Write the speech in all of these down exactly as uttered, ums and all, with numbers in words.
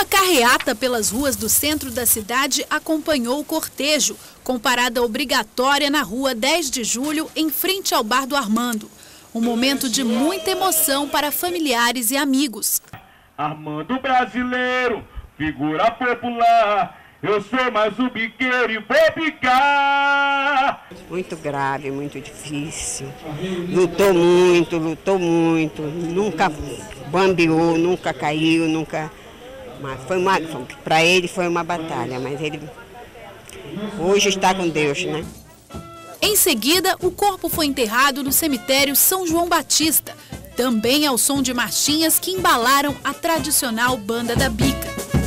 Uma carreata pelas ruas do centro da cidade acompanhou o cortejo, com parada obrigatória na rua dez de julho, em frente ao bar do Armando. Um momento de muita emoção para familiares e amigos. Armando brasileiro, figura popular, eu sou mais um biqueiro e vou picar. Muito grave, muito difícil. Lutou muito, lutou muito, nunca bambeou, nunca caiu, nunca... Mas foi uma, para ele foi uma batalha, mas ele hoje está com Deus, né? Em seguida, o corpo foi enterrado no cemitério São João Batista, também ao som de marchinhas que embalaram a tradicional Banda da Bica.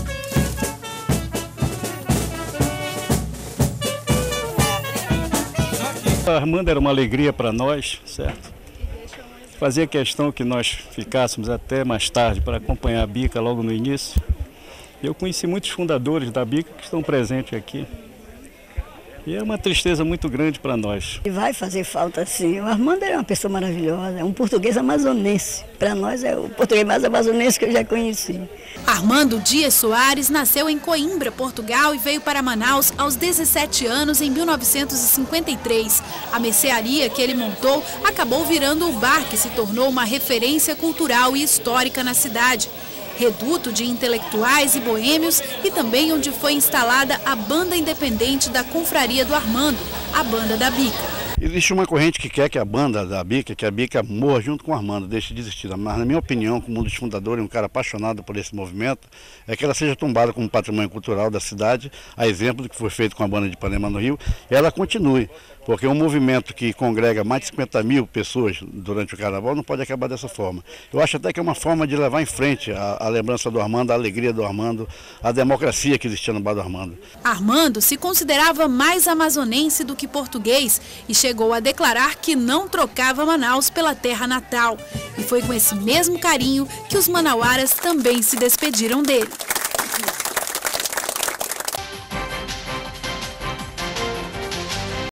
Armando era uma alegria para nós, certo? Fazia questão que nós ficássemos até mais tarde para acompanhar a Bica logo no início. Eu conheci muitos fundadores da Bica que estão presentes aqui. E é uma tristeza muito grande para nós. E vai fazer falta sim. O Armando é uma pessoa maravilhosa, é um português amazonense. Para nós é o português mais amazonense que eu já conheci. Armando Dias Soares nasceu em Coimbra, Portugal, e veio para Manaus aos dezessete anos em mil novecentos e cinquenta e três. A mercearia que ele montou acabou virando o bar que se tornou uma referência cultural e histórica na cidade. Reduto de intelectuais e boêmios, e também onde foi instalada a banda independente da Confraria do Armando, a Banda da Bica. Existe uma corrente que quer que a Banda da Bica, que a Bica morra junto com o Armando, deixe de existir. Mas na minha opinião, como um dos fundadores, um cara apaixonado por esse movimento, é que ela seja tombada como patrimônio cultural da cidade, a exemplo do que foi feito com a Banda de Ipanema no Rio, e ela continue. Porque um movimento que congrega mais de cinquenta mil pessoas durante o carnaval não pode acabar dessa forma. Eu acho até que é uma forma de levar em frente a, a lembrança do Armando, a alegria do Armando, a democracia que existia no bar do Armando. Armando se considerava mais amazonense do que português e chegou a declarar que não trocava Manaus pela terra natal. E foi com esse mesmo carinho que os manauaras também se despediram dele.